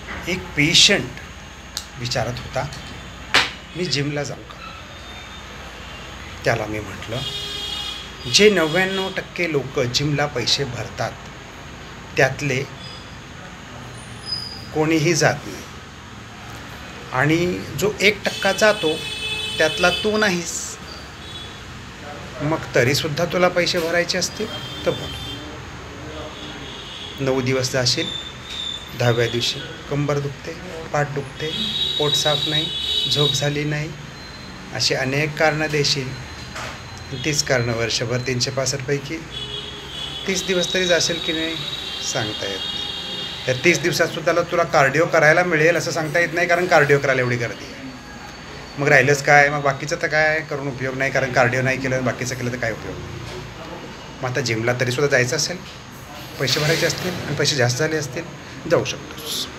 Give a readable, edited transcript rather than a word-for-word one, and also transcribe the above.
एक पेशंट विचारत होता, मी जिमला जाऊ का? त्याला मी म्हटलं, जे 99% लोक जिमला पैसे भरतात त्यातले कोणीही जात नाही, आणि जो 1% जातो त्यातला तू नाहीस. मग तरीसुद्धा तुला पैसे भरायचे असतील तर भर. 9 दिवस जाशील, 10व्या दिवशी कंबर दुखते, पाठ दुखते, पोट साफ नाही, झोप झाली नाही, अशी अनेक कारणं देशील. 30 कारणं वर्षभर 365 पैकी 30 दिवस तरी जाशील की नाही सांगता येत नाही. त्या 30 दिवसातसुद्धा तुला कार्डिओ करायला मिळेल असं सांगता येत नाही, कारण कार्डिओ करायला एवढी गर्दी आहे. मग राहिलंच काय? मग बाकीचं तर काय करून उपयोग नाही, कारण कार्डिओ नाही केलं, बाकीचं केलं तर काय उपयोग नाही. मग आता जिमला तरीसुद्धा जायचं असेल, पैसे भरायचे असतील आणि पैसे जास्त झाले असतील, जाऊ शकतोस.